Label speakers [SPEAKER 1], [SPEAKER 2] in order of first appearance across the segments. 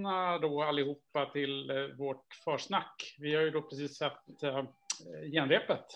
[SPEAKER 1] välkomna då allihopa till vårt försnack. Vi har ju då precis sett genrepet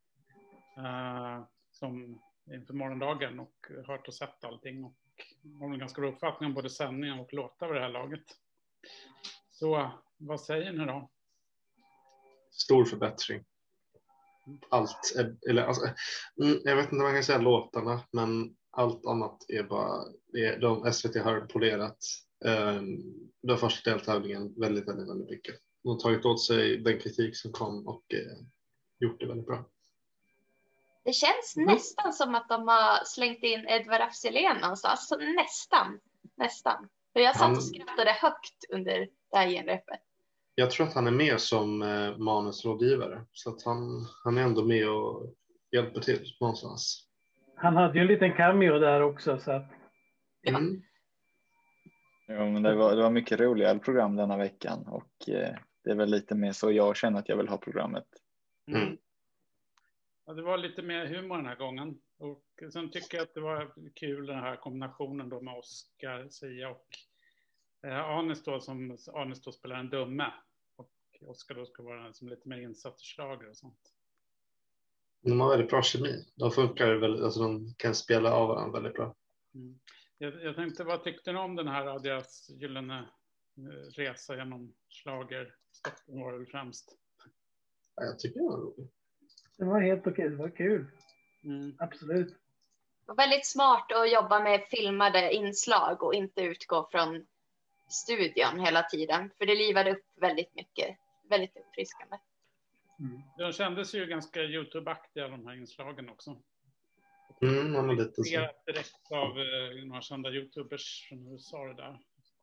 [SPEAKER 1] som inför morgondagen och hört och sett allting och har en ganska bra uppfattning om både sändningen och låtar vid det här laget. Så vad säger ni då?
[SPEAKER 2] Stor förbättring. Allt, eller alltså, jag vet inte vad man kan säga låtarna, men allt annat är bara, de SVT har polerat den första deltävlingen väldigt mycket. De har tagit åt sig den kritik som kom och gjort det väldigt bra.
[SPEAKER 3] Det känns nästan som att de har slängt in Edvard af Sillén någonstans. Alltså, nästan. För jag satt och skrattade högt under det här genrepet.
[SPEAKER 2] Jag tror att han är med som manusrådgivare. Så att han är ändå med och hjälper till någonstans.
[SPEAKER 4] Han hade ju en liten cameo där också. Så att...
[SPEAKER 2] Mm.
[SPEAKER 5] Ja, men det var mycket roligare program denna veckan. Och det är väl lite mer så jag känner att jag vill ha programmet.
[SPEAKER 2] Mm.
[SPEAKER 1] Ja, det var lite mer humor den här gången. Och sen tycker jag att det var kul den här kombinationen då med Oscar, Sia och Anis då spelar en dumme. Och Oscar då ska vara den som lite mer insatt i schlager och sånt.
[SPEAKER 2] De har väldigt bra kemi. De funkar väldigt, alltså de kan spela av varandra väldigt bra.
[SPEAKER 1] Mm. Jag tänkte, vad tyckte ni om den här, deras gyllene resa genom schlager? Stockholm var det främst.
[SPEAKER 2] Ja, jag tycker det var roligt.
[SPEAKER 4] Det var helt okej, det var kul. Absolut.
[SPEAKER 3] Det var väldigt smart att jobba med filmade inslag och inte utgå från studion hela tiden. För det livade upp väldigt mycket. Väldigt uppfriskande.
[SPEAKER 1] De kändes ju ganska YouTube-aktiga de här inslagen också.
[SPEAKER 2] Man är lite så.
[SPEAKER 1] Direkt av några kända YouTubers från USA det där.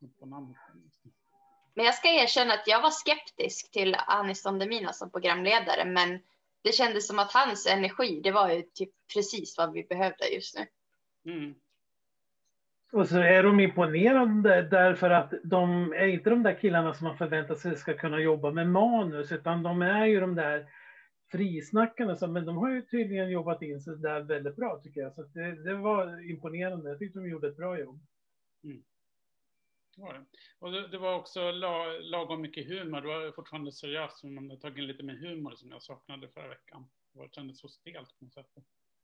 [SPEAKER 3] Men jag ska erkänna att jag var skeptisk till Anis Don Demina som programledare. Men det kändes som att hans energi, det var ju typ precis vad vi behövde just nu.
[SPEAKER 1] Mm.
[SPEAKER 4] Och så är de imponerande därför att de är inte de där killarna som man förväntar sig ska kunna jobba med manus, utan de är ju de där frisnackarna, men de har ju tydligen jobbat in sig där väldigt bra tycker jag. Så det var imponerande, jag tyckte de gjorde ett bra jobb.
[SPEAKER 1] Mm. Ja, och det var också lagom mycket humor, det var fortfarande seriöst, men man hade tagit in lite mer humor som jag saknade förra veckan. Det kändes så stelt på något sätt.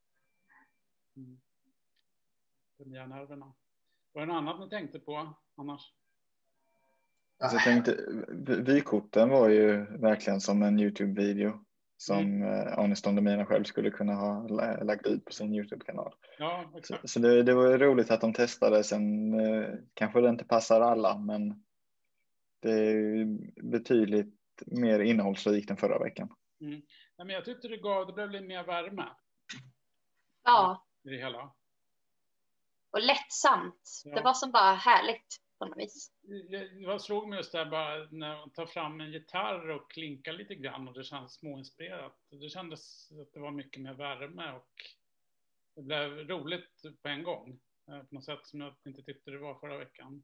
[SPEAKER 1] De här nerverna. Var det något annat ni tänkte på annars?
[SPEAKER 5] Alltså, jag tänkte, vykorten var ju verkligen som en YouTube-video som Anis Don Demina själv skulle kunna ha lagt ut på sin YouTube-kanal.
[SPEAKER 1] Ja, exakt.
[SPEAKER 5] Så det var ju roligt att de testade. Sen kanske det inte passar alla, men det är betydligt mer innehållsrikt än förra veckan.
[SPEAKER 1] Nej, men jag tyckte det blev lite mer värme.
[SPEAKER 3] Ja.
[SPEAKER 1] I det hela.
[SPEAKER 3] Och lättsamt.
[SPEAKER 1] Ja.
[SPEAKER 3] Det var som bara härligt på något vis.
[SPEAKER 1] Jag slog mig just där bara när man tar fram en gitarr och klinkar lite grann och det kändes småinspirerat. Det kändes att det var mycket mer värme och det blev roligt på en gång. På något sätt som jag inte tyckte det var förra veckan.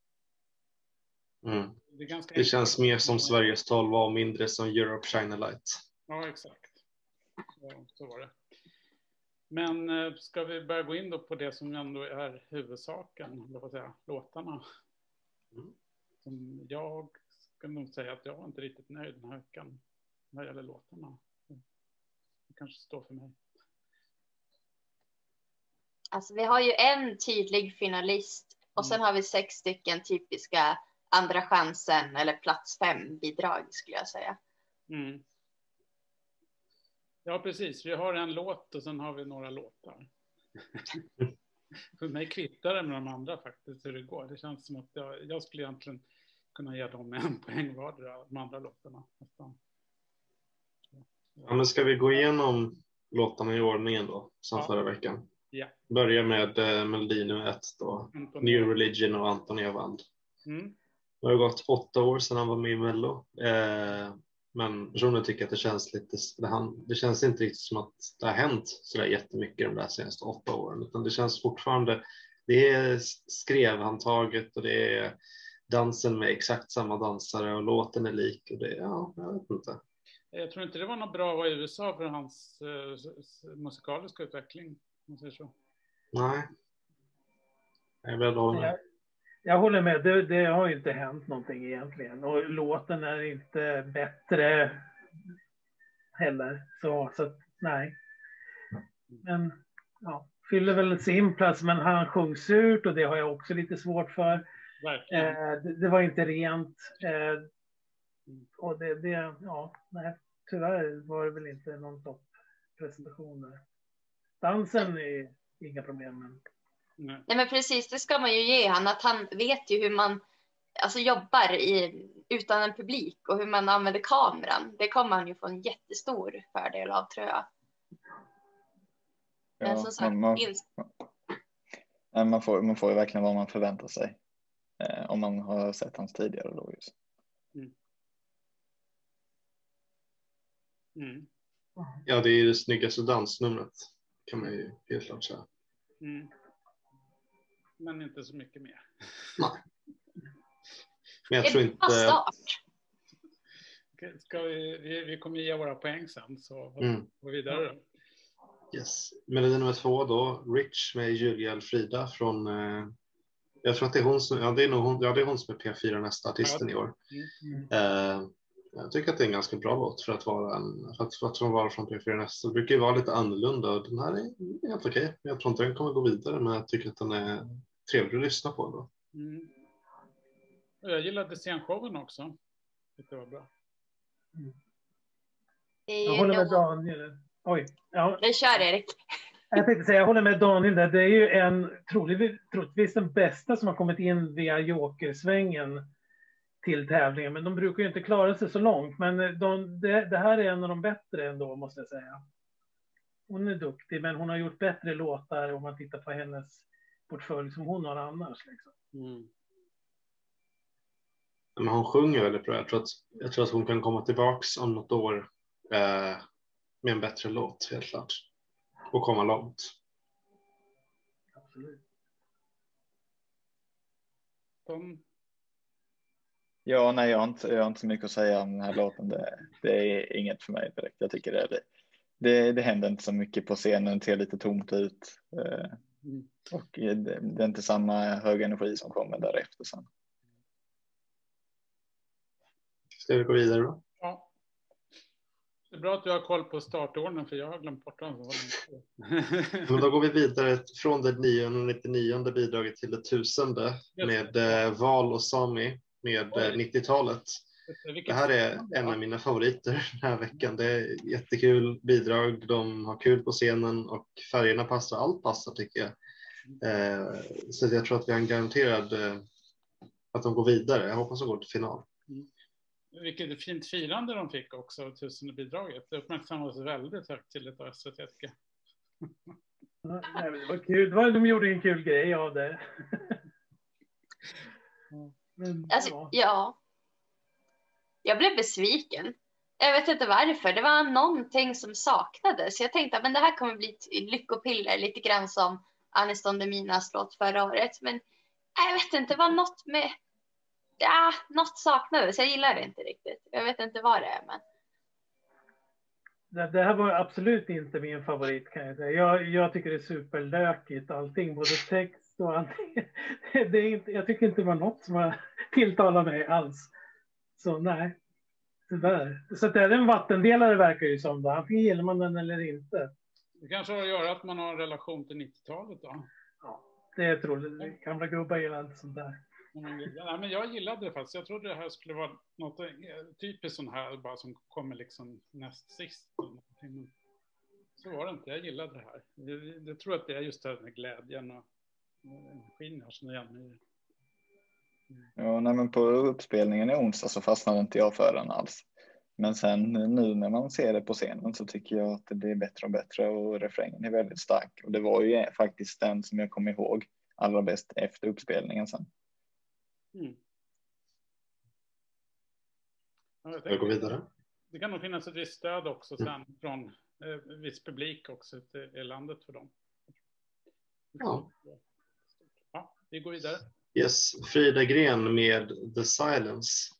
[SPEAKER 2] Det känns mer som Sveriges 12 och mindre som Europe Shine a Light.
[SPEAKER 1] Ja, exakt. Så var det. Men ska vi börja gå in då på det som ändå är huvudsaken, eller vad säga, låtarna. Som jag ska nog säga att jag var inte riktigt nöjd den här veckan när det gäller låtarna. Det kanske står för mig.
[SPEAKER 3] Alltså vi har ju en tydlig finalist och sen har vi 6 stycken typiska andra chansen eller plats 5 bidrag skulle jag säga.
[SPEAKER 1] Ja, precis. Vi har en låt och sen har vi några låtar. För mig kvittar det med de andra faktiskt hur det går. Det känns som att jag skulle egentligen kunna ge dem en poäng vardera, de andra låtarna.
[SPEAKER 2] Ja, men ska vi gå igenom låtarna i ordningen då, som förra veckan?
[SPEAKER 1] Ja.
[SPEAKER 2] Börja med melodi nummer 1 då. New Religion och Antonia Wand. Det har gått 8 år sedan han var med i Mello. Men personen tycker att det känns lite, det känns inte riktigt som att det har hänt så där jättemycket de där senaste 8 åren. Utan det känns fortfarande, det är skrevhandtaget och det är dansen med exakt samma dansare och låten är lik. Och det, ja, jag vet inte.
[SPEAKER 1] Jag tror inte det var något bra att vara i USA för hans musikaliska utveckling. Om man säger så.
[SPEAKER 2] Nej. Jag vill hålla med.
[SPEAKER 4] Jag håller med, det har ju inte hänt någonting egentligen. Och låten är inte bättre heller. Så nej. Men ja, fyller väl sin plats, men han sjöng surt och det har jag också lite svårt för. Det var inte rent. Och nej, tyvärr var det väl inte någon toppresentation där. Dansen är inga problem. Men...
[SPEAKER 3] Nej, men precis, det ska man ju ge han, att han vet ju hur man jobbar utan en publik och hur man använder kameran. Det kommer han ju få en jättestor fördel av, tror jag. Men som sagt,
[SPEAKER 5] man får ju verkligen vad man förväntar sig om man har sett hans tidigare då just.
[SPEAKER 2] Ja, det är det snyggaste dansnumret, kan man ju helt klart säga.
[SPEAKER 1] Men inte så mycket mer.
[SPEAKER 2] Nej. Men jag tror inte...
[SPEAKER 1] Ska vi kommer ge våra poäng sen, så går vi vidare.
[SPEAKER 2] Yes. Melodi nummer 2 då, Rich med Julia Elfrida från... jag tror att det är hon som... Ja, det är hon som är P4 nästa artisten i år. Jag tycker att det är en ganska bra låt för att vara från P4 nästa. Det brukar ju vara lite annorlunda och den här är helt okej. Jag tror inte den kommer gå vidare, men jag tycker att den är trevlig att lyssna på då.
[SPEAKER 1] Jag gillade scenshowen också. Det var bra.
[SPEAKER 4] Jag håller med Daniel. Oj. Ja.
[SPEAKER 3] Det kör Erik.
[SPEAKER 4] Jag tänkte säga, jag håller med Daniel där. Det är ju troligtvis den bästa som har kommit in via jokersvängen till tävlingen. Men de brukar ju inte klara sig så långt. Men det här är en av de bättre ändå, måste jag säga. Hon är duktig, men hon har gjort bättre låtar om man tittar på hennes portfölj som hon har annars. Liksom.
[SPEAKER 2] Men hon sjunger väldigt bra. Jag tror att hon kan komma tillbaks om något år med en bättre låt, helt klart. Och komma långt.
[SPEAKER 4] Absolut.
[SPEAKER 5] Ja, nej, jag har inte så mycket att säga om den här låten. Det är inget för mig direkt. Jag tycker det händer inte så mycket på scenen. Det ser lite tomt ut. Och det är inte samma hög energi som kommer därefter sen.
[SPEAKER 2] Ska vi gå vidare då?
[SPEAKER 1] Ja. Det är bra att du har koll på startordningen, för jag har glömt bort den.
[SPEAKER 2] Men då går vi vidare från det 999 bidraget till det 1000 med Val och Sami med 90-talet. Det här är en av mina favoriter den här veckan. Det är jättekul bidrag. De har kul på scenen och färgerna passar. Allt passar, tycker jag. Så jag tror att vi har en garanterad att de går vidare. Jag hoppas de går till final.
[SPEAKER 1] Vilket fint firande de fick också, 1000 bidraget. Det uppmärksammades väldigt högtidligt av SVT.
[SPEAKER 4] Det var kul. De gjorde en kul grej av det.
[SPEAKER 3] Men, ja. Jag blev besviken. Jag vet inte varför. Det var någonting som saknades. Jag tänkte att det här kommer bli ett lyckopiller. Lite grann som Aniston Deminas låt förra året. Men jag vet inte, det var något med... Ja, något saknades. Jag gillar det inte riktigt. Jag vet inte vad det är, men...
[SPEAKER 4] Det här var absolut inte min favorit, kan jag säga. Jag tycker det är superlökigt, allting. Både text och allting. Jag tycker inte det var något som har tilltalat mig alls. Så nej, tyvärr. Så det är en vattendelare, verkar ju som då. Antingen gillar man den eller inte.
[SPEAKER 1] Det kanske har att göra att man har en relation till 90-talet då?
[SPEAKER 4] Ja, det är troligt. Gamla gubbar gillar inte sånt där.
[SPEAKER 1] Ja, men jag gillade det faktiskt. Jag trodde det här skulle vara något typiskt sån här bara som kommer liksom näst sist. Så var det inte. Jag gillade det här. Jag tror att det är just det här med glädjen och energin jag känner igen.
[SPEAKER 5] Ja, nej, men på uppspelningen i onsdag så fastnade inte jag för den alls. Men sen nu när man ser det på scenen så tycker jag att det blir bättre och bättre och refrängen är väldigt stark. Och det var ju faktiskt den som jag kom ihåg allra bäst efter uppspelningen sen.
[SPEAKER 2] Jag går vidare.
[SPEAKER 1] Det kan nog finnas ett visst stöd också sen från viss publik också i landet för dem.
[SPEAKER 2] Ja.
[SPEAKER 1] Ja, vi går vidare.
[SPEAKER 2] Yes, Frida Gren med The Silence.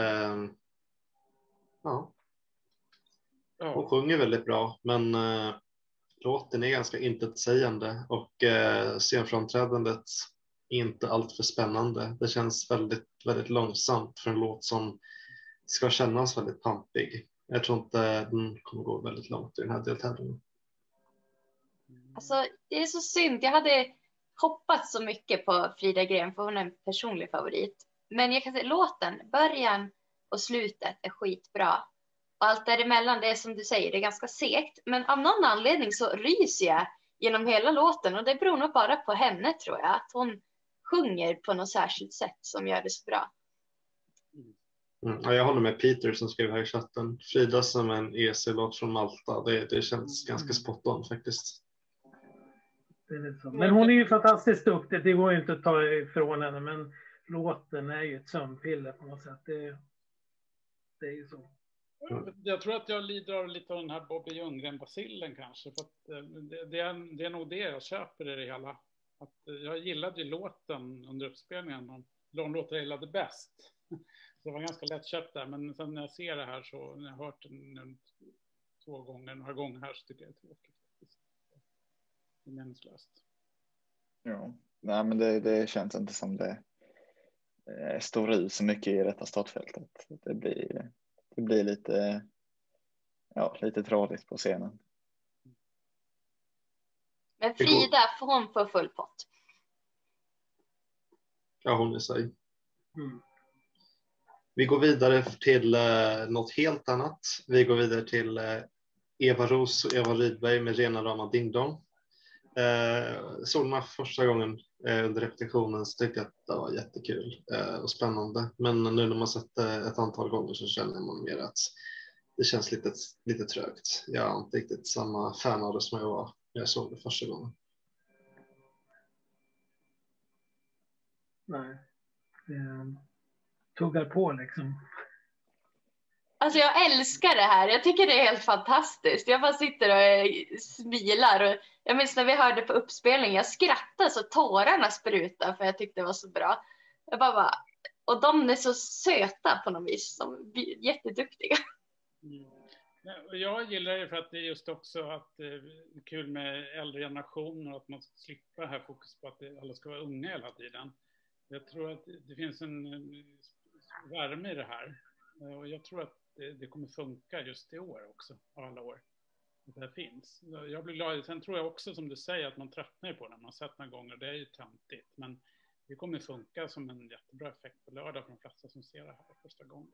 [SPEAKER 2] Ja. Hon sjunger väldigt bra, men låten är ganska intetsägande och scenframträdandet inte allt för spännande. Det känns väldigt, väldigt långsamt för en låt som ska kännas väldigt pampig. Jag tror inte den kommer gå väldigt långt i den här deltävlingen.
[SPEAKER 3] Alltså, det är så synd. Jag hade hoppats så mycket på Frida Gren för hon är en personlig favorit. Men jag kan säga låten, början och slutet är skitbra. Och allt däremellan, det är som du säger, det är ganska segt. Men av någon anledning så ryser jag genom hela låten. Och det beror nog bara på henne, tror jag. Att hon sjunger på något särskilt sätt som gör det så bra.
[SPEAKER 2] Ja, jag håller med Peter som skrev här i chatten. Frida som en EC-låt från Malta. Det känns ganska spot on faktiskt.
[SPEAKER 4] Men hon är ju fantastiskt duktig. Det går ju inte att ta ifrån henne. Men låten är ju ett sömnpiller på något sätt. Det är ju så.
[SPEAKER 1] Jag tror att jag lider av lite av den här Bobby Ljunggren-bacillen kanske. För att det är nog det jag köper i det hela. Att jag gillade ju låten under uppspelningen. De låtar jag gillade bäst. Så det var ganska lättköpt där. Men sen när jag ser det här så, när jag har hört den några gånger här så tycker jag det är tråkigt. Det är meningslöst.
[SPEAKER 5] Ja, nej men det känns inte som det står ut så mycket i detta startfältet. Det blir lite tradigt på scenen.
[SPEAKER 3] Men Frida, får hon få full pott?
[SPEAKER 2] Ja, hon är sig. Vi går vidare till något helt annat. Vi går vidare till Eva Ros och Eva Rydberg med Rena rama Ding Dong. Såg man första gången under repetitionen så tyckte jag att det var jättekul och spännande. Men nu när man sett ett antal gånger så känner man mer att det känns lite trögt. Jag är inte riktigt samma fan av det som jag var när jag såg det första gången.
[SPEAKER 4] Nej. Tuggar på liksom.
[SPEAKER 3] Alltså jag älskar det här. Jag tycker det är helt fantastiskt. Jag bara sitter och smilar. Och jag minns när vi hörde på uppspelning. Jag skrattade så tårarna sprutade för jag tyckte det var så bra. Och de är så söta på något vis. De är jätteduktiga.
[SPEAKER 1] Jag gillar det för att det är just också att det är kul med äldre generationer. Att man slipper det här fokus på att alla ska vara unga hela tiden. Jag tror att det finns en värme i det här. Och jag tror att det kommer funka just i år också, av alla år. Det här finns. Jag blir glad. Sen tror jag också, som du säger, att man tröttnar på det. Man har sett några gånger, det är ju töntigt. Men det kommer funka som en jättebra effekt på lördag för de flesta som ser det här första gången.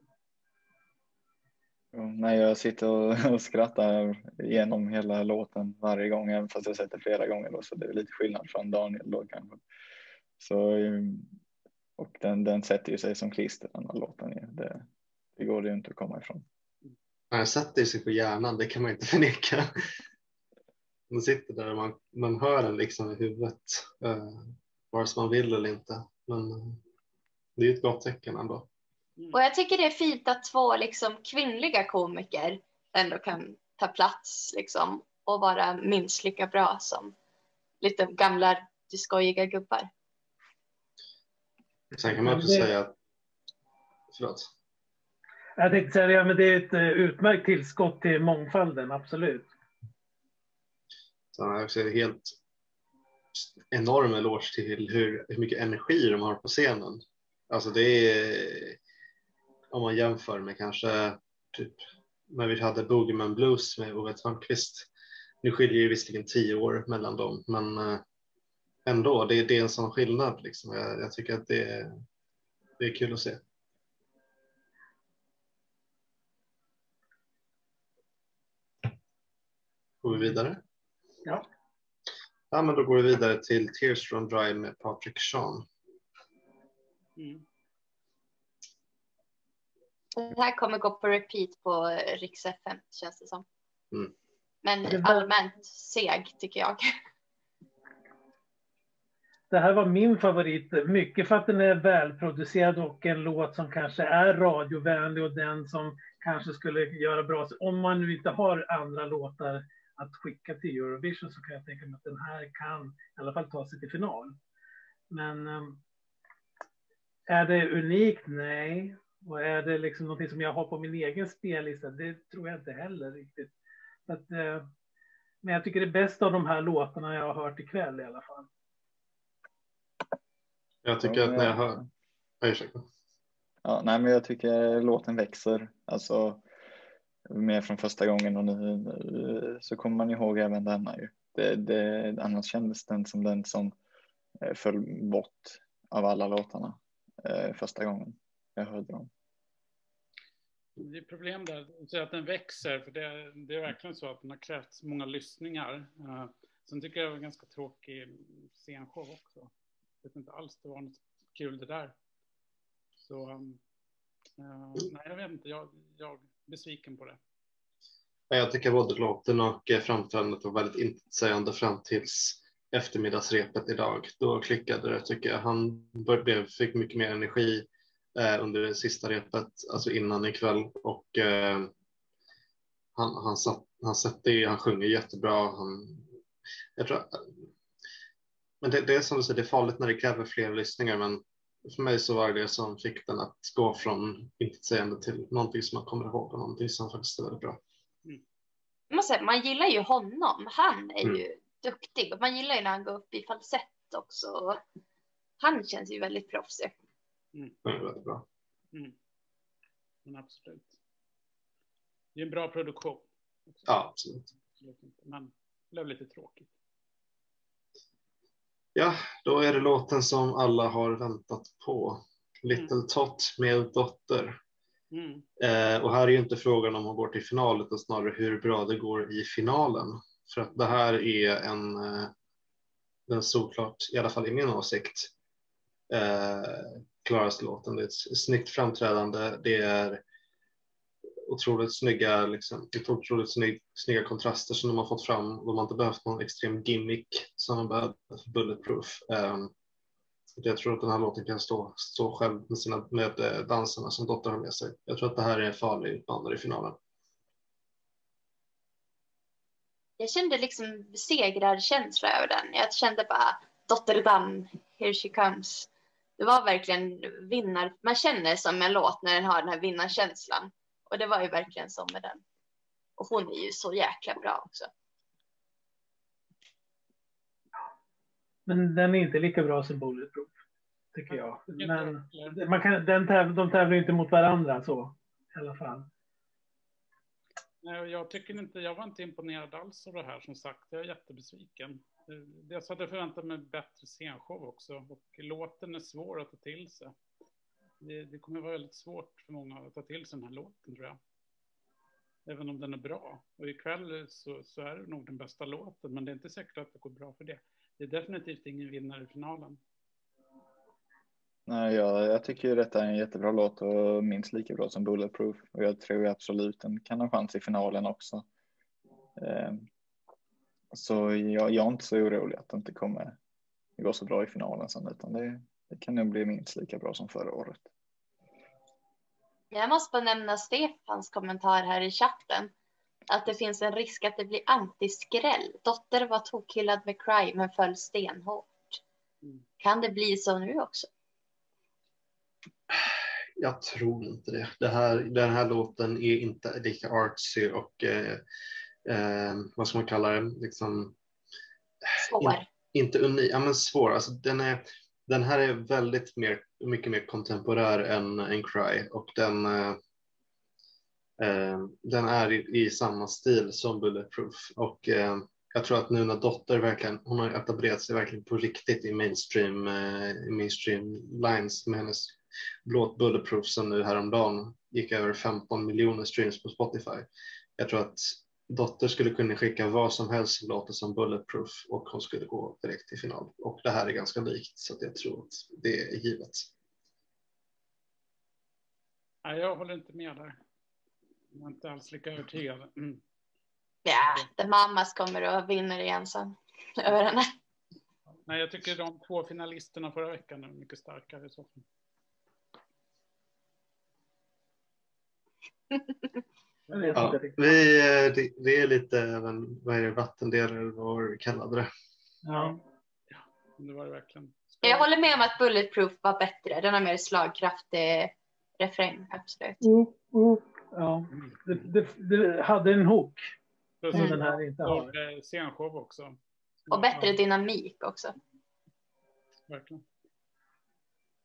[SPEAKER 5] När jag sitter och skrattar igenom hela låten varje gång, även fast jag sett det flera gånger då, så det är lite skillnad från Daniel då kanske. Så, och den sätter ju sig som klister, den här låten. Det går det ju inte att komma ifrån.
[SPEAKER 2] Jag sätter sig på hjärnan, det kan man inte förneka. Man sitter där och man hör den liksom i huvudet, vare sig man vill eller inte. Men det är ett gott tecken ändå.
[SPEAKER 3] Och jag tycker det är fint att två liksom kvinnliga komiker ändå kan ta plats liksom, och vara minst lika bra som lite gamla skojiga gubbar.
[SPEAKER 2] Sen kan man också säga att... Förlåt.
[SPEAKER 4] Jag tänkte säga men det är ett utmärkt tillskott till mångfalden, absolut.
[SPEAKER 2] Så jag också helt enorm eloge till hur mycket energi de har på scenen. Alltså det är, om man jämför med kanske typ när vi hade Boogeyman Blues med Ove Thörnqvist. Nu skiljer ju visserligen 10 år mellan dem, men ändå, det är en sån skillnad liksom. Jag tycker att det är kul att se. Går vi vidare?
[SPEAKER 4] Ja.
[SPEAKER 2] Ja, men då går vi vidare till Tears Run Dry med Patrick Sean.
[SPEAKER 3] Det här kommer gå på repeat på Rix FM, känns det som. Men allmänt seg, tycker jag.
[SPEAKER 4] Det här var min favorit, mycket för att den är välproducerad och en låt som kanske är radiovänlig och den som kanske skulle göra bra. Om man nu inte har andra låtar att skicka till Eurovision så kan jag tänka mig att den här kan i alla fall ta sig till final. Men är det unikt? Nej. Och är det liksom någonting som jag har på min egen spellista? Det tror jag inte heller riktigt. Så att, men jag tycker det är bäst av de här låtarna jag har hört ikväll i alla fall.
[SPEAKER 2] Jag tycker att när jag hör...
[SPEAKER 5] Ja, nej, men jag tycker låten växer. Alltså mer från första gången och nu så kommer man ihåg även denna ju. Annars kändes den som föll bort av alla låtarna första gången jag hörde dem.
[SPEAKER 1] Det är problem där, att den växer, för det är verkligen så att den har krävt många lyssningar. Sen tycker jag det var en ganska tråkig scenshow också. Jag vet inte alls det var något kul det där. Så nej, jag vet inte, jag är besviken på det.
[SPEAKER 2] Jag tycker både låten och framträdandet var väldigt intetsägande fram tills eftermiddagsrepet idag. Då klickade det, tycker jag. Han fick mycket mer energi under det sista repet, alltså innan ikväll. Och han sjunger jättebra. Men det är som du säger, det är farligt när det kräver fler lyssningar, men för mig så var det som fick den att gå från intetsägande till någonting som man kommer ihåg och någonting som faktiskt är väldigt bra.
[SPEAKER 3] Man gillar ju honom. Han är ju duktig. Och man gillar ju när han går upp i falsett också. Han känns ju väldigt proffsig.
[SPEAKER 2] Det är väldigt bra.
[SPEAKER 1] Men absolut. Det är en bra produktion. Också.
[SPEAKER 2] Ja, absolut.
[SPEAKER 1] Men det blev lite tråkigt.
[SPEAKER 2] Ja, då är det låten som alla har väntat på. Little Tot med Dotter. Och här är ju inte frågan om hon går till final, utan snarare hur bra det går i finalen. För att det här är den såklart, i alla fall i min åsikt, klaraste låten. Det är ett snyggt framträdande, det är otroligt snygga, snygga kontraster som de har fått fram. De har inte behövt någon extrem gimmick som de behövde för Bulletproof. Jag tror att den här låten kan stå själv med danserna som Dotter har med sig. Jag tror att det här är en farlig utmanare i finalen.
[SPEAKER 3] Jag kände liksom segrarkänsla över den. Jag kände bara Dotter done, here she comes. Det var verkligen man känner som en låt när den har den här vinnarkänslan. Och det var ju verkligen så med den. Och hon är ju så jäkla bra också.
[SPEAKER 4] Men den är inte lika bra som Bulletproof, tycker jag. Men de tävlar inte mot varandra så, i alla fall.
[SPEAKER 1] Nej, jag var inte imponerad alls av det här, som sagt. Jag är jättebesviken. Jag hade förväntat mig bättre scenshow också. Och låten är svår att ta till sig. Det kommer vara väldigt svårt för många att ta till sig den här låten, tror jag. Även om den är bra. Och ikväll så är det nog den bästa låten. Men det är inte säkert att det går bra för det. Det är definitivt ingen vinnare i finalen.
[SPEAKER 5] Nej, jag tycker ju detta är en jättebra låt och minst lika bra som Bulletproof. Och jag tror absolut den kan ha chans i finalen också. Så jag är inte så orolig att det inte kommer gå så bra i finalen sen, utan det kan nog bli minst lika bra som förra året.
[SPEAKER 3] Jag måste bara nämna Stefans kommentar här i chatten. Att det finns en risk att det blir antiskräll. Dotter var tokhyllad med Cry men föll stenhårt. Kan det bli så nu också?
[SPEAKER 2] Jag tror inte det. Den här låten är inte lika artsy och vad ska man kalla det? Liksom,
[SPEAKER 3] svår.
[SPEAKER 2] Inte unik, ja, men svår. Alltså, den här är mycket mer kontemporär än Cry, och den är i samma stil som Bulletproof. Och jag tror att nu när Dotter hon har etablerat sig verkligen på riktigt i mainstream lines med hennes blåt Bulletproof som nu häromdagen gick över 15 miljoner streams på Spotify. Jag tror att Dotter skulle kunna skicka vad som helst som låter som Bulletproof och hon skulle gå direkt till final. Och det här är ganska likt, så att jag tror att det är givet.
[SPEAKER 1] Nej, jag håller inte med där. Jag är inte alls lika övertygad.
[SPEAKER 3] Ja, The Mamas kommer att vinna igen sen. Över henne.
[SPEAKER 1] Nej, jag tycker de 2 finalisterna förra veckan är mycket starkare i så fall.
[SPEAKER 2] Ja, det är lite vattendelare vad vi kallade det.
[SPEAKER 1] Ja, det var det verkligen.
[SPEAKER 3] Jag håller med om att Bulletproof var bättre. Den har mer slagkraftig refräng, absolut.
[SPEAKER 4] Ja, det hade en hook.
[SPEAKER 1] Som den här inte har. Scenshow också.
[SPEAKER 3] Och bättre dynamik också.
[SPEAKER 1] Verkligen.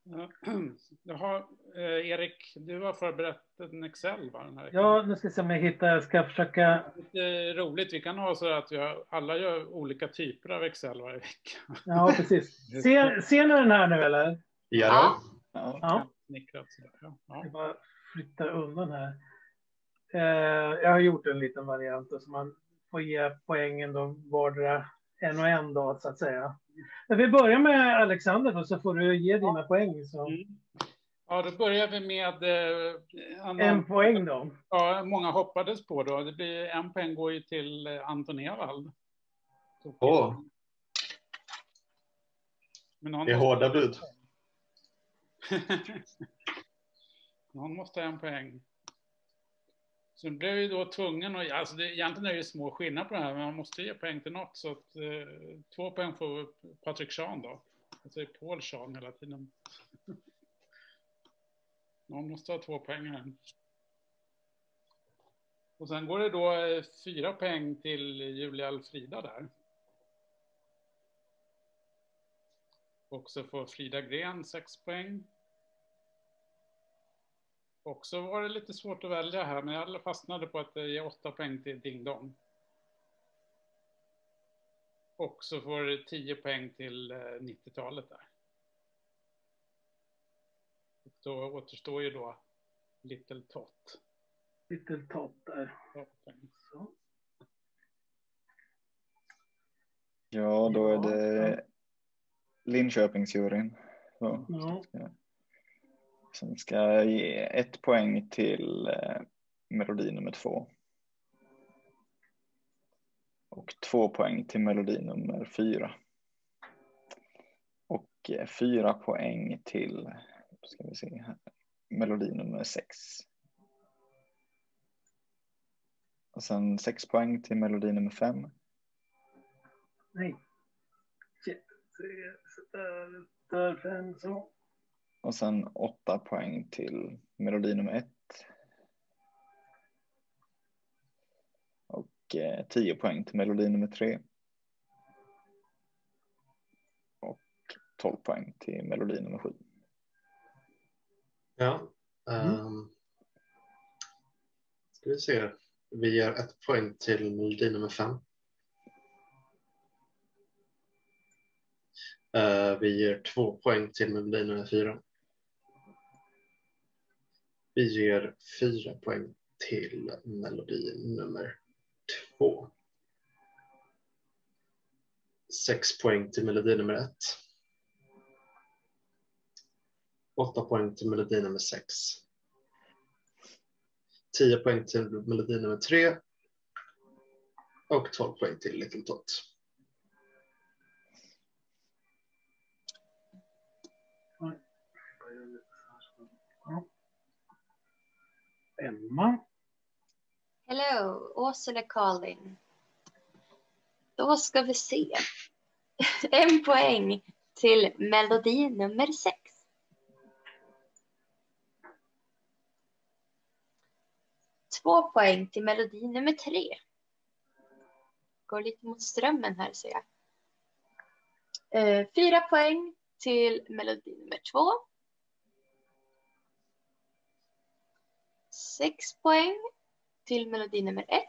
[SPEAKER 1] Jaha, Erik, du har förberett en Excel, va? Den här
[SPEAKER 4] Ja, nu ska jag se om jag hittar. Jag ska försöka.
[SPEAKER 1] Lite roligt, vi kan ha så att alla gör olika typer av Excel varje vecka.
[SPEAKER 4] Ja, precis. Ser ni den här nu eller?
[SPEAKER 2] Ja.
[SPEAKER 4] Ja.
[SPEAKER 1] Ja.
[SPEAKER 4] Jag bara flyttar undan här. Jag har gjort en liten variant så man får ge poängen då vardera en och en dag så att säga. Men vi börjar med Alexander då, så får du ge dina poäng. Så.
[SPEAKER 1] Ja, då börjar vi med
[SPEAKER 4] en poäng då.
[SPEAKER 1] Ja, många hoppades på då. Det blir en poäng går ju till Anton Ewald.
[SPEAKER 2] Men det är hårda bud.
[SPEAKER 1] Någon måste ha en poäng. Så blev ju då tvungen att, alltså egentligen är det små skillnader på det här, men man måste ge poäng till något, så att 2 poäng får Patrik Schahn då. Jag säger Paul Schahn hela tiden. Någon måste ha 2 poäng här. Och sen går det då 4 poäng till Julia Alfrida där. Och så får Frida Gren 6 poäng. Och så var det lite svårt att välja här, men jag fastnade på att ge 8 poäng till Ding Dong. Och så får det 10 poäng till 90-talet där. Och då återstår ju då Little Tot.
[SPEAKER 4] Little Tot där. Så.
[SPEAKER 5] Ja, då är det Linköpingsjuryn. Så.
[SPEAKER 4] Ja.
[SPEAKER 5] Sen ska jag ge 1 poäng till melodi nummer 2. Och 2 poäng till melodi nummer 4. Och 4 poäng till, ska vi se här, melodi nummer 6. Och sen 6 poäng till melodi nummer 5.
[SPEAKER 4] Nej. Där 5 så.
[SPEAKER 5] Och sen 8 poäng till melodi nummer 1. Och 10 poäng till melodi nummer 3. Och 12 poäng till melodi nummer 7.
[SPEAKER 2] Ja. Ska vi se. Vi ger 1 poäng till melodi nummer 5. Vi ger 2 poäng till melodi nummer 4. Vi ger 4 poäng till melodi nummer 2. 6 poäng till melodi nummer 1. 8 poäng till melodi nummer 6. 10 poäng till melodi nummer 3. Och 12 poäng till Little Tot.
[SPEAKER 4] Emma.
[SPEAKER 3] Hello, Åsele calling. Då ska vi se. 1 poäng till melodi nummer 6. 2 poäng till melodi nummer 3. Går lite mot strömmen här, ser jag. 4 poäng till melodi nummer 2. 6 poäng till melodi nummer 1.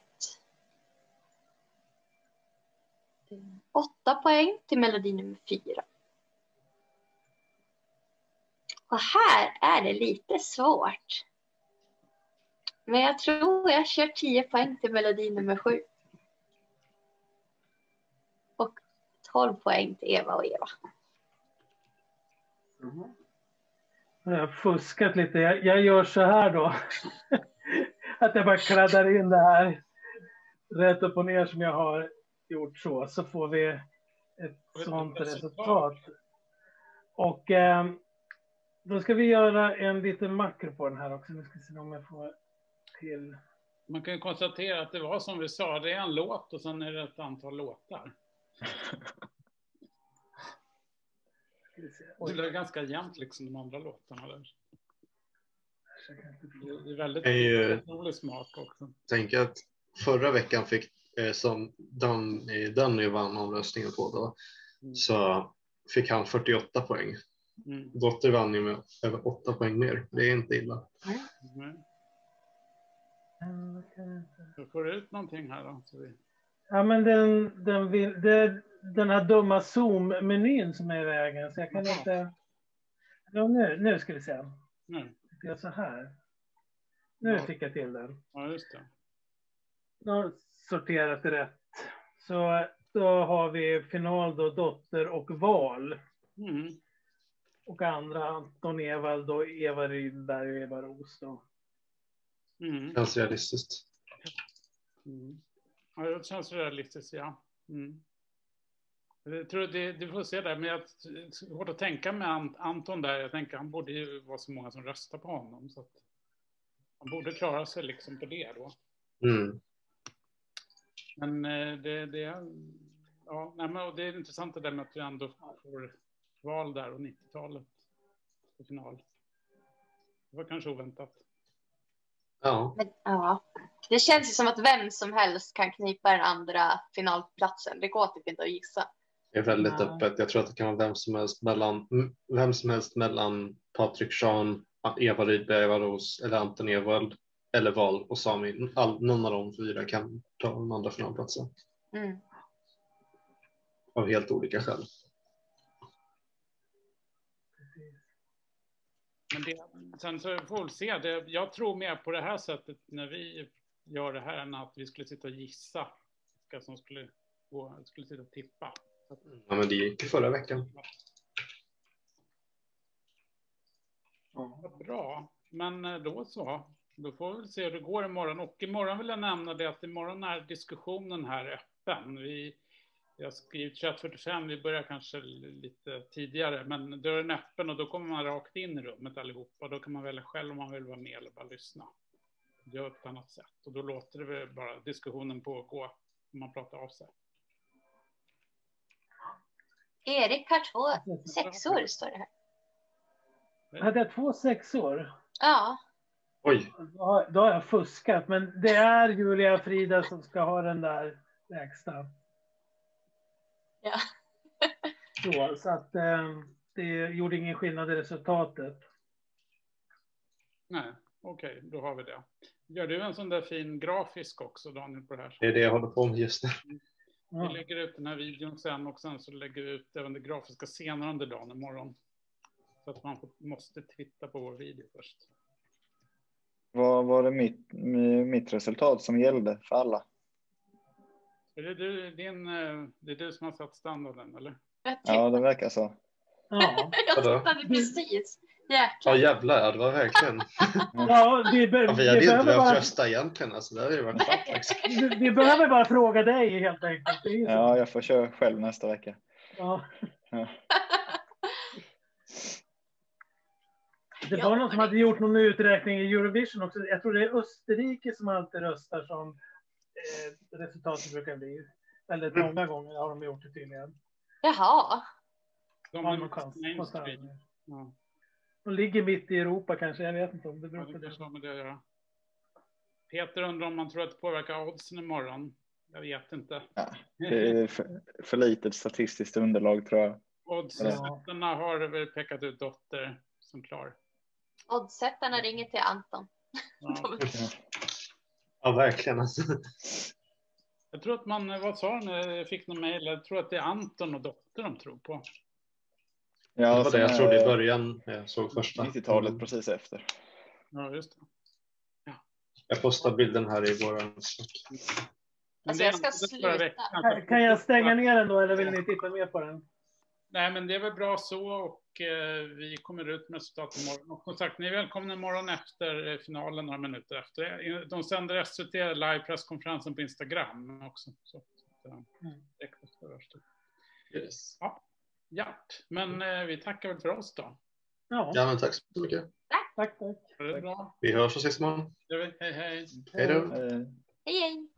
[SPEAKER 3] 8 poäng till melodi nummer 4. Och här är det lite svårt. Men jag tror jag kör 10 poäng till melodi nummer 7. Och 12 poäng till Eva och Eva.
[SPEAKER 4] Jag har fuskat lite. Jag gör så här då. Att jag bara kladdar in det här rätt upp och ner som jag har gjort så. Så får vi ett sånt resultat. Och då ska vi göra en liten makro på den här också. Nu ska vi se om jag får till.
[SPEAKER 1] Man kan ju konstatera att det var som vi sa. Det är en låt och sen är det ett antal låtar. Det blev ganska jämnt liksom de andra låtarna där. Det är väldigt rolig smak också.
[SPEAKER 2] Tänk att förra veckan fick som Danny vann omröstningen på då, så fick han 48 poäng. Dotter vann ju med över 8 poäng mer. Det är inte illa.
[SPEAKER 1] Du får ut någonting här då.
[SPEAKER 4] Ja, men den här dumma Zoom-menyn som är i vägen. Så jag kan inte... Ja, nu ska vi se. Det är så här. Nu fick jag till den.
[SPEAKER 1] Ja, just det.
[SPEAKER 4] Nu har sorterat rätt. Så då har vi final då, Dotter och Val. Och andra Anton Ewald och Eva Rydberg och Eva Ros då.
[SPEAKER 2] Känns realistiskt.
[SPEAKER 1] Ja, det känns realistiskt, ja. Jag tror du får se där, men jag har svårt att tänka med Anton där. Jag tänker han borde ju vara så många som röstar på honom, så att han borde klara sig liksom på det då. Men det är intressant det där med att vi ändå får val där och 90-talet i final. Det var kanske oväntat.
[SPEAKER 2] Ja.
[SPEAKER 3] Men, ja. Det känns ju som att vem som helst kan knipa den andra finalplatsen. Det går typ inte att gissa.
[SPEAKER 2] Det är väldigt öppet. Jag tror att det kan vara vem som helst mellan Patrik Jean, Eva Rydberg, Eva Ros eller Anton Ewald eller Val och Sami. Någon av de 4 kan ta den andra finalplatsen. Av helt olika skäl.
[SPEAKER 1] Men sen så får vi se. Jag tror mer på det här sättet när vi gör det här än att vi skulle sitta och gissa vilka som skulle sitta och tippa.
[SPEAKER 2] Ja, men det gick förra veckan.
[SPEAKER 1] Ja, bra. Men då så. Då får vi se hur det går imorgon. Och imorgon vill jag nämna det att imorgon är diskussionen här öppen. Jag har skrivit 21:45, vi börjar kanske lite tidigare, men dörren är öppen och då kommer man rakt in i rummet allihopa. Då kan man välja själv om man vill vara med eller bara lyssna. Det gör på ett annat sätt och då låter det väl bara diskussionen pågå om man pratar av sig.
[SPEAKER 3] Erik har 2 sexor, står det här.
[SPEAKER 4] Hade jag 2 sexor?
[SPEAKER 3] Ja.
[SPEAKER 2] Oj.
[SPEAKER 4] Då har jag fuskat, men det är Julia och Frida som ska ha den där lägsta.
[SPEAKER 3] Ja.
[SPEAKER 4] Så att det gjorde ingen skillnad i resultatet.
[SPEAKER 1] Nej, okej, då har vi det. Gör du en sån där fin grafisk också, Daniel, på det här?
[SPEAKER 2] Det är det jag håller på med just nu.
[SPEAKER 1] Vi lägger ut den här videon sen och sen så lägger vi ut även det grafiska senare under dagen imorgon. Så att man måste titta på vår video först.
[SPEAKER 5] Vad var det mitt resultat som gällde för alla?
[SPEAKER 1] Är det du som har satt standarden, eller?
[SPEAKER 5] Ja, det verkar så.
[SPEAKER 4] Ja.
[SPEAKER 3] Jag tittade precis.
[SPEAKER 2] Ja, jävlar, det var verkligen.
[SPEAKER 4] Ja, vi
[SPEAKER 2] hade inte behövt rösta egentligen. Alltså, det hade ju varit
[SPEAKER 4] vi behöver bara fråga dig helt enkelt.
[SPEAKER 5] Ja, jag får köra själv nästa vecka.
[SPEAKER 4] Ja. Det var någon som hade gjort någon uträkning i Eurovision också. Jag tror det är Österrike som alltid röstar som resultatet brukar bli. Väldigt många gånger har de gjort det tydligen.
[SPEAKER 3] Jaha.
[SPEAKER 4] De ligger mitt i Europa kanske, jag vet inte om det beror på
[SPEAKER 1] det. Med det att göra. Peter undrar om man tror att det påverkar oddsen imorgon. Jag vet inte.
[SPEAKER 5] Ja, det är för litet statistiskt underlag, tror jag.
[SPEAKER 1] Oddsättarna har väl pekat ut Dotter som klar.
[SPEAKER 3] Oddsättarna ringer till Anton.
[SPEAKER 2] Ja, verkligen. Alltså.
[SPEAKER 1] Jag tror att vad sa du när jag fick någon mejl? Jag tror att det är Anton och Dotter de tror på.
[SPEAKER 2] Ja, det var det jag trodde i början. Jag såg första.
[SPEAKER 5] 90-talet precis efter.
[SPEAKER 1] Ja, just det.
[SPEAKER 2] Ja. Jag postar bilden här i våran.
[SPEAKER 3] Alltså jag ska sluta.
[SPEAKER 4] Kan jag stänga ner den då, eller vill ni titta mer på den?
[SPEAKER 1] Nej, men det är väl bra så, och vi kommer ut med resultat imorgon. Och som sagt, ni är välkomna imorgon efter finalen, några minuter efter. De sänder SVT live-presskonferensen på Instagram också. Så,
[SPEAKER 2] yes.
[SPEAKER 1] Ja, men vi tackar väl för oss då.
[SPEAKER 2] Ja, men tack så mycket.
[SPEAKER 4] Tack.
[SPEAKER 1] Det är bra.
[SPEAKER 2] Vi hörs och ses imorgon.
[SPEAKER 1] Hej.
[SPEAKER 2] Hej då.
[SPEAKER 3] Hej.